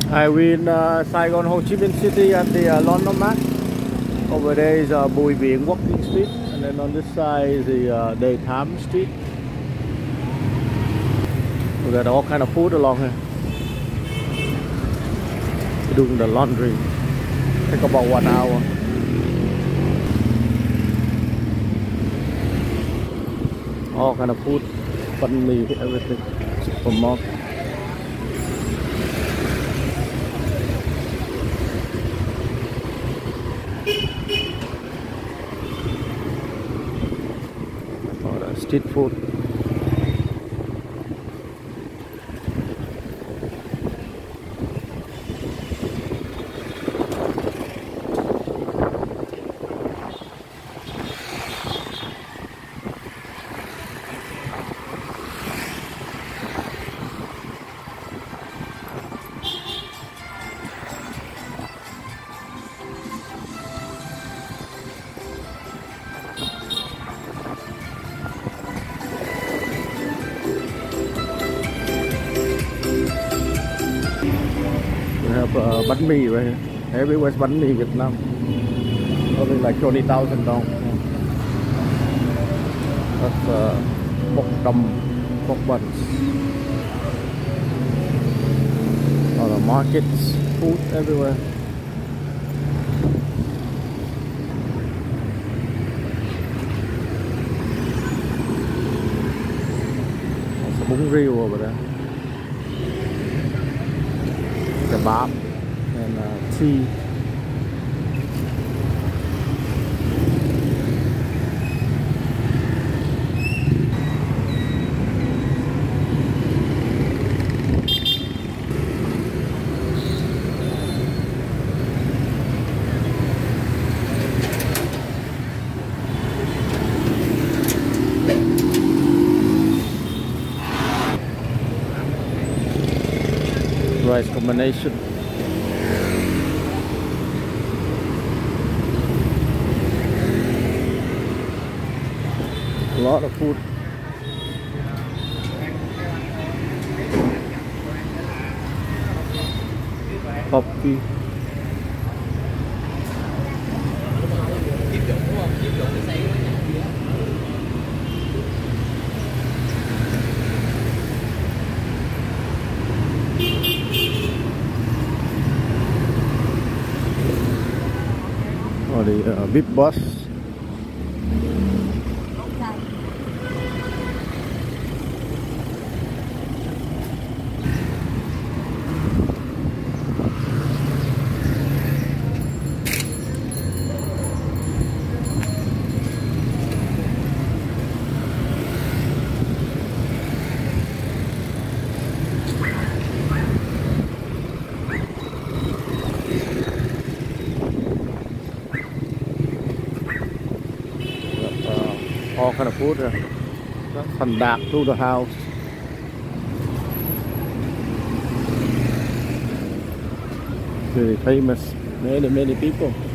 We're in Saigon Ho Chi Minh City at the laundromat. Over there is Bùi Viện Walking Street, and then on this side is the Đề Thám Street. We got all kind of food along here. Doing the laundry. Take about 1 hour. All kind of food, banh mi, everything. Supermarket. Street food. Bánh mì right here. Everywhere's bánh mì Việt Nam. Only like $20,000 dong. That's bok dum, pork buns. All the markets, food everywhere. There's a bún riêu over there. Kebab and tea. Rice combination. A lot of food. Coffee. Or the VIP bus. All kind of food. Thành Đạt to the house. Very famous. Many people.